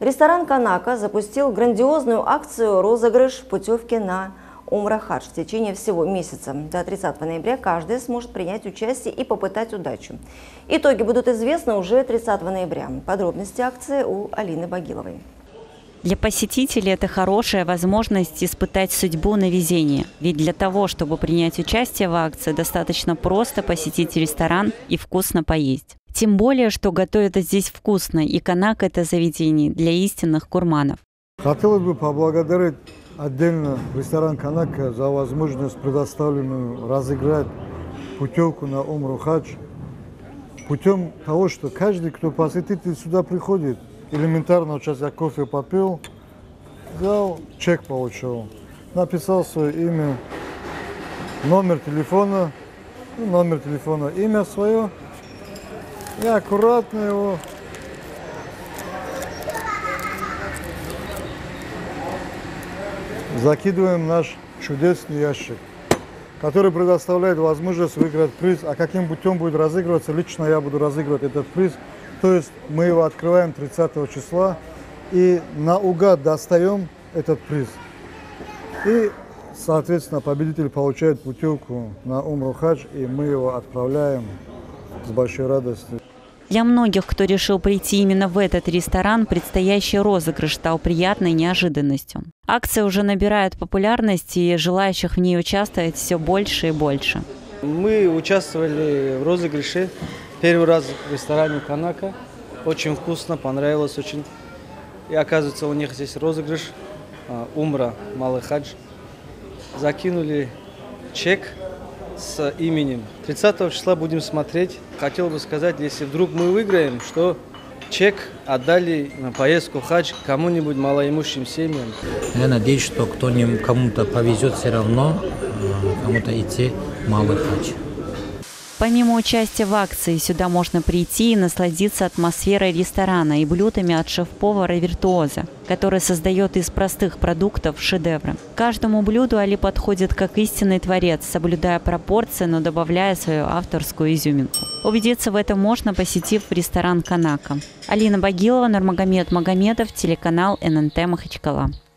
Ресторан «Канака» запустил грандиозную акцию «Розыгрыш путевки на Умра-Хадж». В течение всего месяца до 30 ноября каждый сможет принять участие и попытать удачу. Итоги будут известны уже 30 ноября. Подробности акции у Алины Багиловой. Для посетителей это хорошая возможность испытать судьбу на везение. Ведь для того, чтобы принять участие в акции, достаточно просто посетить ресторан и вкусно поесть. Тем более, что готовят здесь вкусно, и «Канака» – это заведение для истинных гурманов. Хотелось бы поблагодарить отдельно ресторан «Канака» за возможность, предоставленную разыграть путевку на Умру-Хадж. Путем того, что каждый, кто посетитель сюда приходит, элементарно, сейчас я кофе попил, взял, чек получил, написал свое имя, номер телефона, имя свое, и аккуратно его закидываем в наш чудесный ящик, который предоставляет возможность выиграть приз. А каким путем будет разыгрываться, лично я буду разыгрывать этот приз. То есть мы его открываем 30 числа и наугад достаем этот приз. И, соответственно, победитель получает путевку на Умру-Хадж, и мы его отправляем с большой радостью. Для многих, кто решил прийти именно в этот ресторан, предстоящий розыгрыш стал приятной неожиданностью. Акция уже набирает популярность, и желающих в ней участвовать все больше и больше. Мы участвовали в розыгрыше первый раз в ресторане «Канака». Очень вкусно, понравилось очень. И оказывается, у них здесь розыгрыш Умра, Малый Хадж. Закинули чек с именем. 30 числа будем смотреть. Хотел бы сказать, если вдруг мы выиграем, что чек отдали на поездку в хадж кому-нибудь малоимущим семьям. Я надеюсь, что кому-то повезет все равно, кому-то идти в Малый Хадж. Помимо участия в акции, сюда можно прийти и насладиться атмосферой ресторана и блюдами от шеф-повара-виртуоза, который создает из простых продуктов шедевры. К каждому блюду Али подходит как истинный творец, соблюдая пропорции, но добавляя свою авторскую изюминку. Убедиться в этом можно, посетив ресторан «Канака». Алина Багилова, Нурмагомед Магомедов, телеканал ННТ Махачкала.